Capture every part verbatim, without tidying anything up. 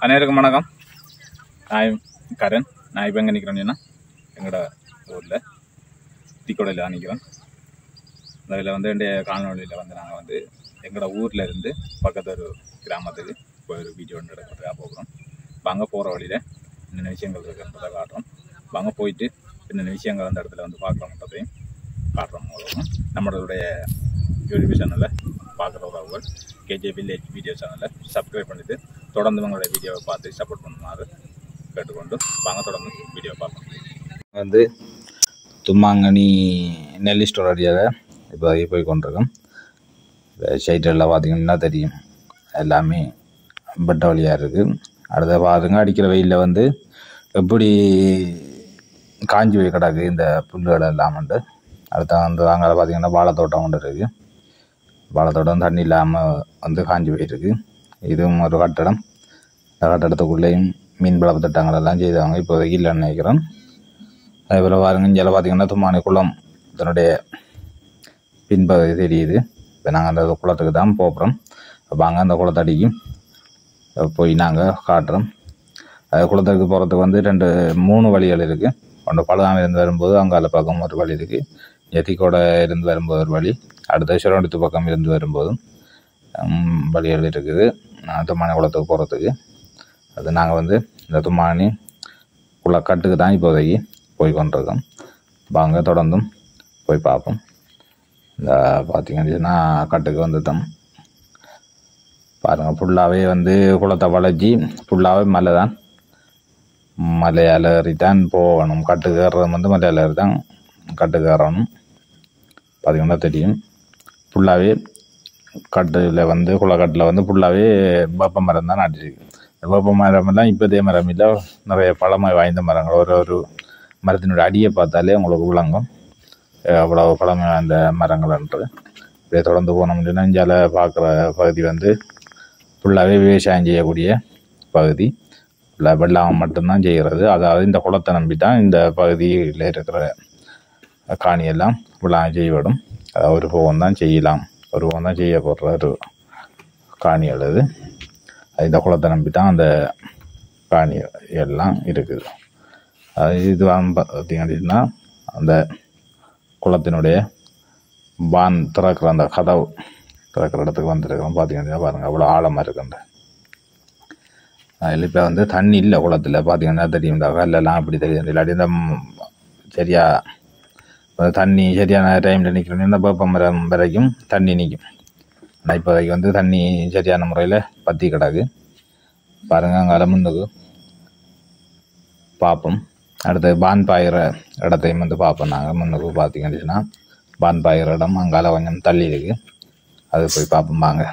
அனைவருக்கும் வணக்கம். நான் கரண். நான் இப்போ எங்கே நிற்கிறேன்னா எங்களோட ஊரில் தீக்கொடையில் தான் நிற்கிறேன். அதில் வந்து என்னுடைய காணொலியில் வந்து நாங்கள் வந்து எங்களோட ஊரில் இருந்து பக்கத்து ஒரு கிராமத்துக்கு இப்போ ஒரு வீடியோ ஒன்று எடுக்கிறதுக்காக போகிறோம். வாங்க போகிற வழியில் என்னென்ன விஷயங்கள் இருக்குன்றதை காட்டுறோம். வாங்க போயிட்டு என்னென்ன விஷயங்கள் அந்த இடத்துல வந்து பார்க்குறோன்றதையும் காட்டுறோம். மூலமாக நம்மளுடைய யூடியூப் சேனலில் பார்க்குற உறவுகள் கேஜே வில்லேஜ் வீடியோ சேனலை சப்ஸ்கிரைப் பண்ணிவிட்டு தொடர்ந்து உங்களுடைய வீடியோவை பார்த்து சப்போர்ட் பண்ணுமாறு கேட்டுக்கொண்டு வாங்க தொடர்ந்து வீடியோ பார்ப்போம். வந்து தும்மாங்கனி நெல்லி ஸ்டோர் அடியாக இப்போ போய் கொண்டிருக்கோம். சைட்டெல்லாம் பார்த்திங்கன்னா தெரியும், எல்லாமே பெட்ட வழியாக இருக்குது. அடுத்த பாருங்க, அடிக்கிற வெயிலில் வந்து எப்படி காஞ்சி போய் கிடக்கு இந்த புல்லுகள் எல்லாமண்டு. அடுத்த வந்து அங்கே பார்த்திங்கன்னா வாழைத்தோட்டம் கொண்டு இருக்குது. வாழைத்தோட்டம் தண்ணி இல்லாமல் வந்து காஞ்சி போயிருக்கு. இதுவும் ஒரு கட்டடம். இந்த கட்டடத்துக்குள்ளேயும் மீன் வளர்ப்பு திட்டங்களெல்லாம் செய்தவங்க இப்போதைக்கு இல்லைன்னு நினைக்கிறேன். அதேபோல் பாருங்க, இங்கே பார்த்திங்கன்னா தும்மானி குளம் இதனுடைய பின்பகுதி தெரியுது. இப்போ நாங்கள் அந்த குளத்துக்கு தான் போகிறோம். வாங்க அந்த குளத்தடிக்கு போய் நாங்கள் காட்டுறோம். அது குளத்துக்கு போகிறதுக்கு வந்து ரெண்டு மூணு வழிகள் இருக்குது. ஒன்று பழுதாமல் இருந்து வரும்போது அங்கால பக்கம் ஒரு வழி இருக்குது. எத்திக்கோட இருந்து வரும்போது ஒரு வழி, அடுத்த சிரோண்டத்து பக்கம் இருந்து வரும்போதும் வழிகள் இருக்குது தும்மானி குளத்துக்கு போகிறதுக்கு. அது நாங்கள் வந்து இந்த தும்மானி குளக்கட்டுக்கு தான் இப்போதைக்கு போய் கொண்டிருக்கோம். வாங்க தொடர்ந்தும் போய் பார்ப்போம். இந்த பார்த்திங்கன்னா கட்டுக்கு வந்துட்டோம். பாருங்கள், ஃபுல்லாகவே வந்து குளத்தை வளைச்சி ஃபுல்லாகவே மலை தான். மலையால் ஏறித்தான் போகணும். கட்டுக்கு ஏறுறது வந்து மலையால் ஏறி தான் கட்டுக்கு ஏறணும். பார்த்திங்கன்னா தெரியும், ஃபுல்லாகவே கட்டில் வந்து குளக்கட்டில் வந்து ஃபுல்லாகவே வேப்ப மரம் தான் நட்டிருக்கு. வேப்ப மரமெல்லாம் இப்போதே மரம் இல்லை, நிறைய பழமை வாய்ந்த மரங்கள். ஒரு ஒரு மரத்தினுடைய அடியை பார்த்தாலே உங்களுக்கு விளங்கும் அவ்வளோ பழமை வாய்ந்த மரங்கள் என்று. இதை தொடர்ந்து போனோம் அப்படின்னா இந்தியாவில் பார்க்குற பகுதி வந்து ஃபுல்லாகவே விவசாயம் செய்யக்கூடிய பகுதி. ஃபுல்லாக வெள்ளாமை மட்டும்தான் செய்கிறது. அதாவது இந்த குளத்தை நம்பி தான் இந்த பகுதியில் இருக்கிற காணியெல்லாம் விழாம் செய்யப்படும். அதாவது ஒரு போகம் தான் செய்யலாம், ஒரு போகம் தான் செய்ய போடுற ஒரு காணி அல்லது இந்த குளத்தை நம்பி தான் அந்த காணி எல்லாம் இருக்குது. அது இது பார்த்திங்கன்னா அந்த குளத்தினுடைய பான் திறக்கிற அந்த கதவு திறக்கிற இடத்துக்கு வந்துருக்கிறோம். பார்த்திங்கன்னா பாருங்கள், அவ்வளோ ஆழமாக இருக்குங்க. அதில் இப்போ வந்து தண்ணி இல்லை குளத்தில். பார்த்திங்கன்னா தெரியும், இந்த கல்லெல்லாம் அப்படி தெரியும். இல்லாட்டி இந்த சரியா தண்ணி சரியான டைமில் நிற்கணும். இந்த வேப்ப மரம் வரைக்கும் தண்ணி நிற்கும். ஆனால் இப்போதைக்கு வந்து தண்ணி சரியான முறையில் பற்றி கிடக்கு. பாருங்கள், அங்கே முன்னுக்கு பார்ப்போம். அடுத்து பான் பாயிற இடத்தையும் வந்து பார்ப்போம். நாங்கள் முன்னுக்கு பார்த்திங்கன்னா பான் பாயிற இடம் அங்கால கொஞ்சம் தள்ளி இருக்குது. அது போய் பார்ப்போம். வாங்க,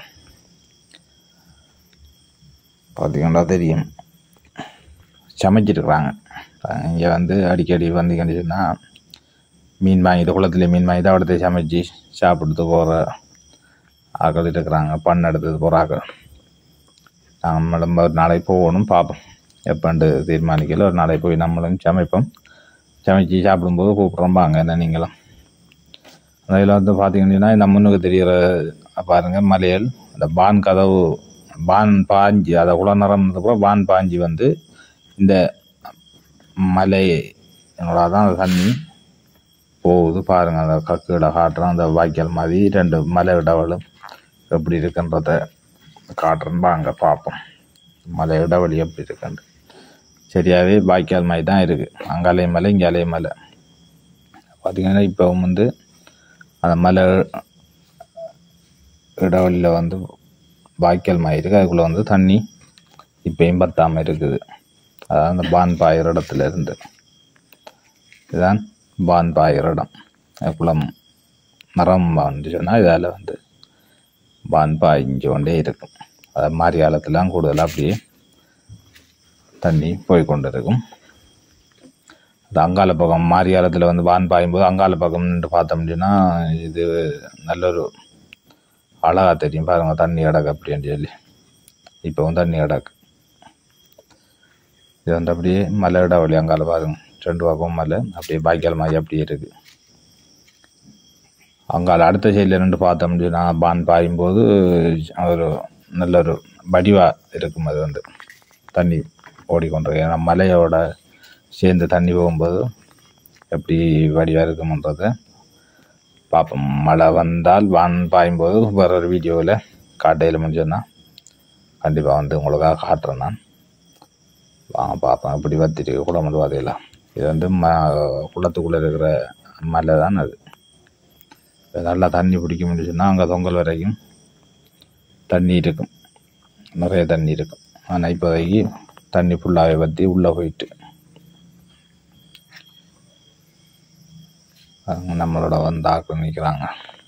பார்த்திங்கன்னா தெரியும், சமைச்சிருக்கிறாங்க. இங்கே வந்து அடிக்கடி வந்தீங்கன்னா மீன் வாங்கிட்டு குளத்துலேயே மீன் வாங்கிட்டு அவடத்தை சமைச்சு சாப்பிட்டு போகிற ஆக்கள் இருக்கிறாங்க. பண்ண எடுத்தது போகிற ஆக்கள். நம்மளும் ஒரு நாளைக்கு போகணும், பார்ப்போம் எப்போண்டு தீர்மானிக்கல. ஒரு நாளைக்கு போய் நம்மளும் சமைப்போம். சமைச்சு சாப்பிடும்போது கூப்பிட்றோம் வாங்க என்ன நீங்களும். அதில் வந்து பார்த்திங்கன்னா இந்த முன்னுக்கு தெரிகிற பாருங்கள் மலையல், அந்த பான் கதவு பான் பாஞ்சி, அதை குளம் நிறந்ததுக்கப்புறம் பான் பாஞ்சி வந்து இந்த மலை என்னோட தான் அந்த தண்ணி போகுது. பாருங்கள், அந்த கக்குகளை காட்டுறோம். அந்த வாய்க்கால் மாதிரி ரெண்டு மலை இடவளும் எப்படி இருக்குன்றத காட்டுறோம். வாங்க பார்ப்போம் மலை இடவழி எப்படி இருக்குன்னு. சரியாகவே வாய்க்கால் மாதிரி தான் இருக்குது. அங்காலே மலை இங்காலே மலை. பார்த்திங்கன்னா இப்போ வந்து அந்த மலை இடவழியில் வந்து வாய்க்கால் மாதிரி இருக்குது. அதுக்குள்ளே வந்து தண்ணி இப்போயும் பத்தாமல் இருக்குது. அதாவது அந்த பான் பாயிற இடத்துல இருந்து இதுதான் பான் பாயிற இடம். குளம் மரம் வந்து சொன்னால் இதால் வந்து பான் பாய்ஞ்சு கொண்டே இருக்கும். அது மாதிரி காலத்துலாம் கூடுதலாக அப்படியே தண்ணி போய்கொண்டு இருக்கும். அது அங்கால பக்கம் மாறி காலத்தில் வந்து பான் பாயும்போது அங்கால பக்கம் நின்று பார்த்தோம் அப்படின்னா இது நல்ல ஒரு அழகாக தெரியும். பாருங்கள், தண்ணி அடக்கு அப்படின்னு சொல்லி இப்போவும் தண்ணி அடக்கு. இது வந்து அப்படியே மலை இடவழி. அங்கால பாருங்க, ரெண்டு பக்கம் மலை அப்படியே வாய்க்கால் மாதிரி அப்படியே இருக்குது. அங்கால அடுத்த சைடில் நின்று பார்த்தோம் அப்படின்னா பான் பாயும்போது ஒரு நல்ல ஒரு வடிவாக இருக்கும். அது வந்து தண்ணி ஓடிக்கொண்டிருக்கு. ஏன்னா மலையோட சேர்ந்து தண்ணி போகும்போது எப்படி வடிவாக இருக்கும்ன்றதை பார்ப்போம். மழை வந்தால் வான் பாயும்போது வேற ஒரு வீடியோவில் காட்டையில் முடிஞ்சோன்னா கண்டிப்பாக வந்து உங்களுக்காக காட்டுறேன் நான். வாங்க பார்ப்பேன் எப்படி வத்திட்டு குளம் வந்து பார்த்துக்கலாம். இது வந்து ம குளத்துக்குள்ளே இருக்கிற மலை தான். அது நல்லா தண்ணி பிடிக்க முடிஞ்சுன்னா அங்கே தொங்கல் வரைக்கும் தண்ணி இருக்கும், நிறைய தண்ணி இருக்கும். ஆனால் இப்போதைக்கு தண்ணி ஃபுல்லாகவே வற்றி உள்ளே போயிட்டு நம்மளோட வந்து ஆக்கிரமிக்கிறாங்க.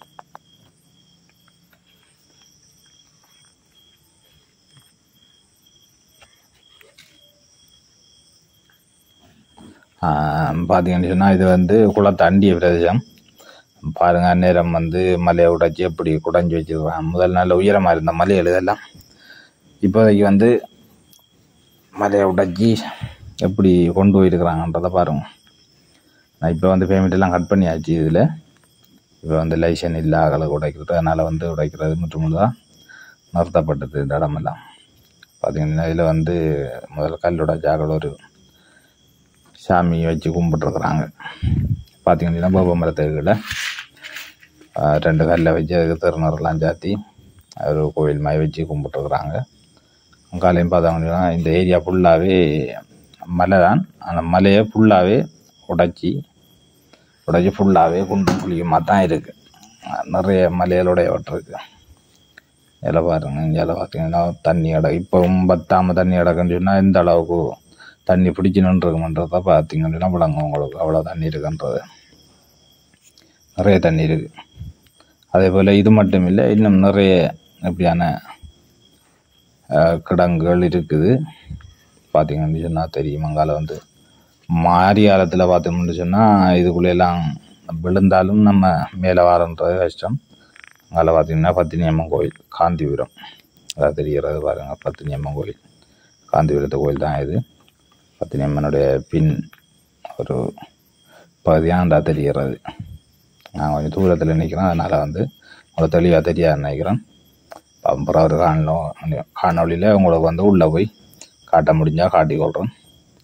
பார்த்தீங்கன்னு சொன்னால் இது வந்து குளத்தை அண்டிய பிரதேசம். பாருங்கள், நேரம் வந்து மலையை உடைச்சி எப்படி குடைஞ்சி வச்சுருக்காங்க. முதல் நாள் உயரமாக இருந்த மலைகள் இதெல்லாம் இப்போதைக்கு வந்து மலையை உடைச்சி எப்படி கொண்டு போயிருக்கிறாங்கன்றதை பாருங்கள். நான் இப்போ வந்து பேமெண்ட்டெல்லாம் கட் பண்ணியாச்சு. இதில் இப்போ வந்து லைசன் இல்லை அகலுக்கு உடைக்கிறது, அதனால் வந்து உடைக்கிறது முற்று முழுதாக நிறுத்தப்பட்டது இந்த இடமெல்லாம். பார்த்திங்கன்னா இதில் வந்து முதல் கல் உடைச்சாக்கள் ஒரு சாமி வச்சு கும்பிட்ருக்குறாங்க. பார்த்திங்கன்னா பாபா மரத்துக்கிட்ட ரெண்டு கல்லை வச்சு அதுக்கு திருநூறுலாம் சாத்தி ஒரு கோவில் மாதிரி வச்சு கும்பிட்ருக்குறாங்க. காலையும் பார்த்தாங்கன்னா இந்த ஏரியா ஃபுல்லாகவே மலை தான். அந்த மலையை ஃபுல்லாகவே உடைச்சி உடைச்சி ஃபுல்லாகவே குண்டும் குழியுமாக தான் இருக்குது. நிறைய மலைகளுடைய வட்டிருக்கு. இதில் பாருங்கள், இங்கே பார்த்தீங்கன்னா தண்ணி அடை இப்போ பத்தாமல் தண்ணி அடக்குன்னு சொன்னால் எந்த அளவுக்கு தண்ணி பிடிக்கணுன்னு இருக்குமன்றதை பார்த்தீங்கன்னா விளங்கும் உங்களுக்கு. அவ்வளோ தண்ணி இருக்குன்றது, நிறைய தண்ணி இருக்குது. அதே போல் இது மட்டும் இல்லை, இன்னும் நிறைய எப்படியான கிடங்குகள் இருக்குது. பார்த்திங்கன்னு சொன்னால் தெரியும். அங்கால வந்து மாரி காலத்தில் பார்த்தோம்னு சொன்னால் இதுக்குள்ளெல்லாம் விழுந்தாலும் நம்ம மேலே வரன்றது கஷ்டம். அங்கே பார்த்திங்கன்னா பத்தினியம்மன் கோயில் காந்திபுரம், அதாவது தெரிகிறது பாருங்கள். பத்தினியம்மன் கோயில் காந்திபுரத்து கோயில் தான் இது. பத்தினியம்மனுடைய பின் ஒரு பகுதியாக தெரிகிறது. நான் கொஞ்சம் தூரத்தில் நிற்கிறேன், அதனால் வந்து உங்களுக்கு தெளிவாக தெரியாது நினைக்கிறேன். அப்புறம் ஒரு காணொ காணொலியில் உங்களுக்கு வந்து உள்ளே போய் காட்ட முடிஞ்சால் காட்டிக்கொள்கிறேன்.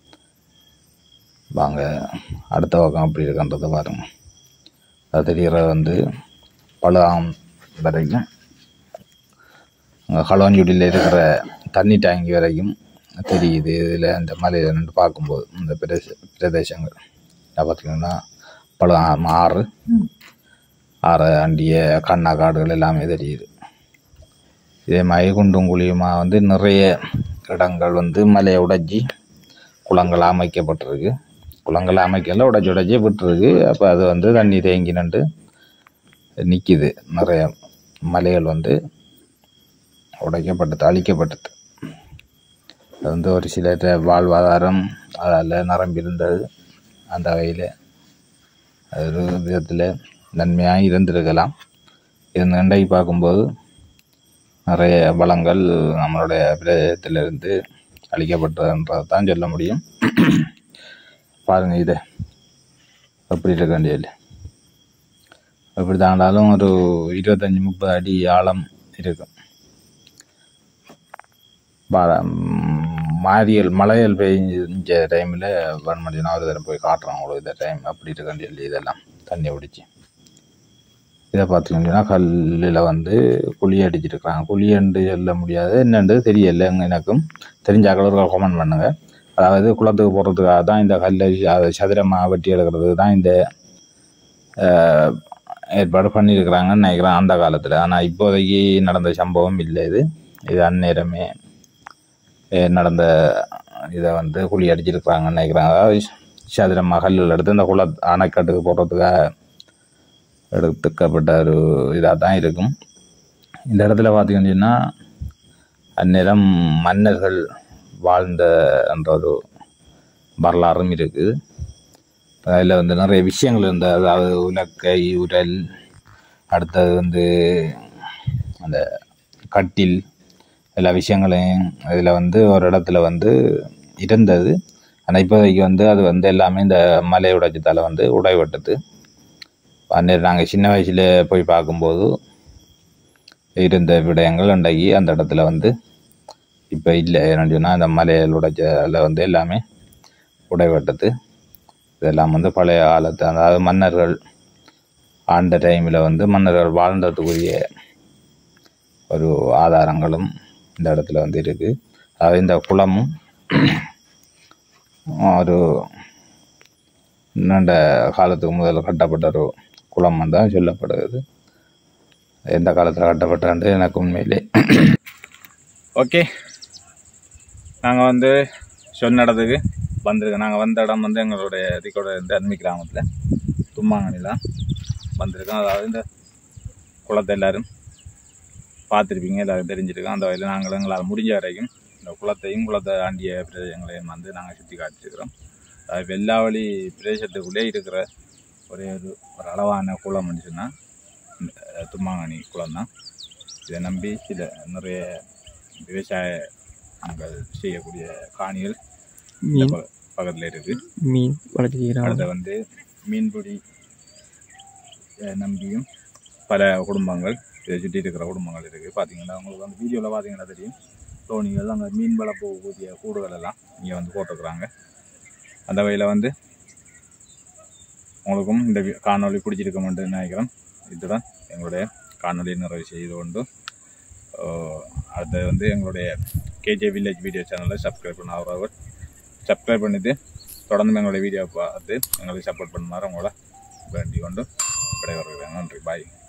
வாங்க அடுத்த பக்கம் அப்படி இருக்குன்றதை பாருங்கள். அது தெரிகிறது வந்து பழுகாம் வரைக்கும் அங்கே களவாஞ்சுடியில் இருக்கிற தண்ணி டேங்கி வரைக்கும் தெரியுது. இதில் இந்த மலையில் நின்று பார்க்கும்போது இந்த பிரதேச பிரதேசங்கள் பார்த்திங்கன்னா பழுகாம் ஆறு ஆறு அண்டிய கண்ணா காடுகள் எல்லாமே தெரியுது. இதே மாதிரி குண்டும் குழியுமாக வந்து நிறைய இடங்கள் வந்து மலையை உடைச்சி குளங்கள் அமைக்கப்பட்டிருக்கு. குளங்கள் அமைக்கல, உடைச்சி உடைச்சி விட்டுருக்கு. அப்போ அது வந்து தண்ணி தேங்கி நின்று நிற்கிது. நிறைய மலைகள் வந்து உடைக்கப்பட்டது, அழிக்கப்பட்டது. அது வந்து ஒரு சில வாழ்வாதாரம் அதில் நிரம்பியிருந்தது. அந்த வகையில் அது ஒரு விதத்தில் நன்மையாக இருந்திருக்கலாம். இருந்து இன்றைக்கு பார்க்கும்போது நிறைய வளங்கள் நம்மளுடைய பிரதேசத்திலிருந்து அழிக்கப்பட்டதுன்றதை தான் சொல்ல முடியும். பாருங்கள், இதை எப்படி இருக்க வேண்டியது. எப்படி தாண்டாலும் ஒரு இருபத்தஞ்சி முப்பது அடி ஆழம் இருக்கும். மாரியல் மலையல் பெய்ஞ்ச டைமில் கவர்மெண்ட் நான் ஒரு தடவை போய் காட்டுறோம் உங்களுக்கு இந்த டைம் அப்படி இருக்க வேண்டியது. இதெல்லாம் தண்ணி பிடிச்சி இதை பார்த்திங்கன்னா கல்லில் வந்து குழி அடிச்சிருக்கிறாங்க. குழியண்டு சொல்ல முடியாது, என்னென்று தெரியலை. எனக்கும் தெரிஞ்சாக்கள் ஒரு கமெண்ட் பண்ணுங்கள். அதாவது குளத்துக்கு போடுறதுக்காக தான் இந்த கல்லை சதுரமாக வெட்டி எடுக்கிறது தான் இந்த ஏற்பாடு பண்ணியிருக்கிறாங்கன்னு நினைக்கிறேன் அந்த காலத்தில். ஆனால் இப்போதைக்கு நடந்த சம்பவம் இல்லை. இது இது அந்நேரமே நடந்த இதை வந்து குழி அடிச்சிருக்கிறாங்கன்னு நினைக்கிறாங்க. அதாவது சதுரமாக கல்லில் எடுத்து இந்த குள அணைக்கட்டுக்கு போடுறதுக்காக எடுத்துக்கப்பட்ட ஒரு இதாக தான் இருக்கும். இந்த இடத்துல பார்த்திங்கன்னா அந்நேரம் மன்னர்கள் வாழ்ந்த என்ற ஒரு வரலாறும் இருக்குது. அதில் வந்து நிறைய விஷயங்கள் இருந்தது. அதாவது உலக்கை, உரல், அடுத்தது வந்து அந்த கட்டில், எல்லா விஷயங்களையும் இதில் வந்து ஒரு இடத்துல வந்து இருந்தது. ஆனால் இப்போதைக்கு வந்து அது வந்து எல்லாமே இந்த மலை உடைச்சத்தால் வந்து உடைபட்டது. அந்நேரம் நாங்கள் சின்ன வயசில் போய் பார்க்கும்போது இருந்த விடயங்கள் அன்றைக்கு அந்த இடத்துல வந்து இப்போ இல்லை. என்னன்னு சொன்னால் அந்த மலையிலோட அதில் வந்து எல்லாமே உடைவட்டது. இதெல்லாம் வந்து பழைய காலத்து அதாவது மன்னர்கள் ஆண்ட டைமில் வந்து மன்னர்கள் வாழ்ந்ததுக்குரிய ஒரு ஆதாரங்களும் இந்த இடத்துல வந்து இருக்குது. அதாவது இந்த குளமும் ஒரு நீண்ட காலத்துக்கு முதல்ல கட்டப்பட்ட ஒரு குளம் தான் சொல்லப்படுகிறது. எந்த காலத்தில் கட்டப்பட்டது எனக்கு உண்மையிலே ஓகே. நாங்கள் வந்து சொன்ன இடத்துக்கு வந்திருக்கோம். நாங்கள் வந்த இடம் வந்து எங்களுடைய திக்கோட இந்த அன்மி கிராமத்தில் தும்மாங்கனிலாம் வந்திருக்கோம். அதாவது இந்த குளத்தை எல்லோரும் பார்த்துருப்பீங்க, எல்லோரும் தெரிஞ்சிருக்கோம். அந்த வகையில் நாங்கள் எங்களால் முடிஞ்ச வரைக்கும் இந்த குளத்தையும் குளத்தை ஆண்டிய பிரதேசங்களையும் வந்து நாங்கள் சுற்றி காட்டிருக்கிறோம். அது வெள்ளாவளி பிரதேசத்துக்குள்ளே இருக்கிற ஒரே ஒரு ஒரு அளவான குளம்னு சொன்னால் இந்த தும்மாங்கனி குளம் தான். இதை நம்பி சில நிறைய விவசாய நாங்கள் செய்யக்கூடிய காணிகள் பக்கத்தில் இருக்குது. மீன் அடுத்த வந்து மீன்பிடி நம்பியும் பல குடும்பங்கள் இதை சுற்றி இருக்கிற குடும்பங்கள் இருக்குது. பார்த்தீங்கன்னா உங்களுக்கு அந்த வீடியோவில் பார்த்தீங்கன்னா தெரியும், தோணிகள் அங்கே மீன் வளர்ப்பக்கூடிய கூடுகள் எல்லாம் இங்கே வந்து போட்டுக்கிறாங்க. அந்த வகையில் வந்து உங்களுக்கும் இந்த காணொலி பிடிச்சிருக்கோம்னு நினைக்கிறேன். இதுதான் எங்களுடைய காணொலி நிறைவு செய்து கொண்டு அடுத்தது வந்து எங்களுடைய கேஜே வில்லேஜ் வீடியோ சேனலை சப்ஸ்கிரைப் பண்ண அவர் சப்ஸ்கிரைப் பண்ணிவிட்டு தொடர்ந்து எங்களுடைய வீடியோ பார்த்து எங்களுக்கு சப்போர்ட் பண்ணுமாறு உங்களை வேண்டி கொண்டு விடைபெறுகிறேன். நன்றி, பாய்.